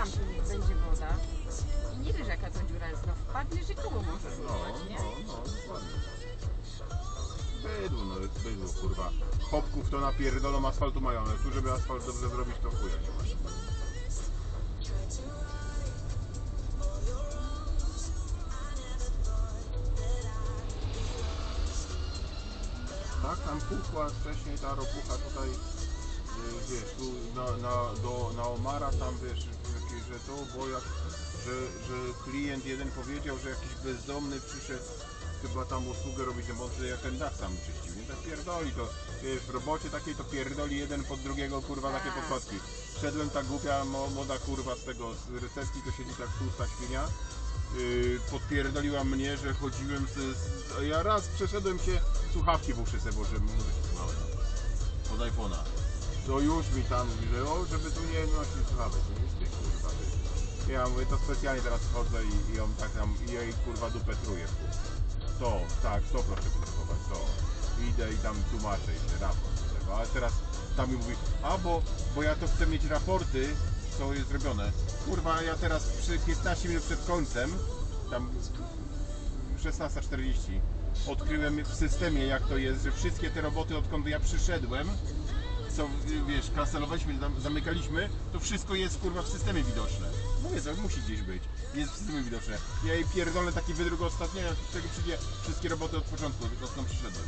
tam będzie woda i nie wiesz jaka to dziura jest, no wpadniesz i koło możesz urwać, nie? No, dokładnie. Bydło, no jest bydło, kurwa. Chopków to napierdolą asfaltu majonezu, żeby asfalt dobrze zrobić, to chuja nie ma. Tak, tam puchła wcześniej ta ropucha tutaj, wiesz, tu na Omara tam, wiesz, że to, bo jak, że klient jeden powiedział, że jakiś bezdomny przyszedł chyba tam usługę robić, bo jak ten dach tam czyścił, nie? Tak pierdoli to, wiesz, w robocie takiej to pierdoli jeden pod drugiego, kurwa, takie podkładki. Wszedłem, ta głupia młoda kurwa z tego, z recepcji, to siedzi tak tłusta świnia. Podpierdoliła mnie, że chodziłem ja raz przeszedłem się, słuchawki w uszy se włożyłem, mówię, od iPhone'a. To już mi tam mówi, że o, żeby tu nie nosić słuchawek, nie jest ty, kurwa, ty. Ja mówię, to specjalnie teraz chodzę i on tak tam, i jej kurwa dupę truje. To, tak, to proszę kupować, to. Idę i tam tłumaczę się, raport tego, ale teraz tam mi mówi, a bo ja to chcę mieć raporty, co jest zrobione. Kurwa, ja teraz przy 15 minut przed końcem, tam 16:40, odkryłem w systemie jak to jest, że wszystkie te roboty odkąd ja przyszedłem, co wiesz, kancelowaliśmy, zamykaliśmy, to wszystko jest kurwa w systemie widoczne. Mówię, to musi gdzieś być, jest w systemie widoczne. Ja jej pierdolę taki wydruk ostatnio, jak czego przyjdzie wszystkie roboty od początku, tylko skąd przyszedłem.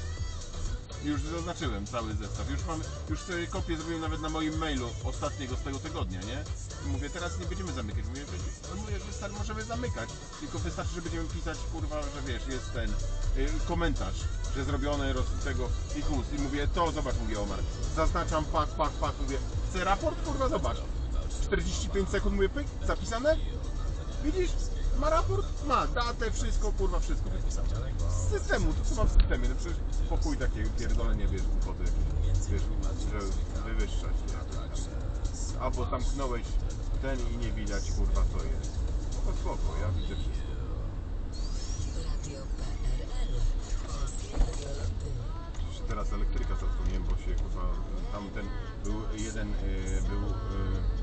Już zaznaczyłem cały zestaw, już sobie kopię zrobiłem nawet na moim mailu ostatniego z tego tygodnia, nie? I mówię, teraz nie będziemy zamykać, mówię, że stary, możemy zamykać, tylko wystarczy, że będziemy pisać, kurwa, że wiesz, jest ten komentarz, że zrobione tego i chus. I mówię, to zobacz, mówię Omar, zaznaczam, pak, mówię, chcę raport, kurwa, zobacz. 45 sekund, mówię, pyk, zapisane? Widzisz? Ma raport? Ma datę, wszystko, kurwa, wszystko wypisane. Z systemu, to co mam w systemie, no przecież pokój takie pierdolenie, wiesz, głupoty, wiesz, że wywyższać, nie? Albo zamknąłeś ten i nie widać, kurwa, co jest. Spoko, ja widzę wszystko. Teraz elektryka zadzwoniłem, bo się, kurwa, tamten był jeden,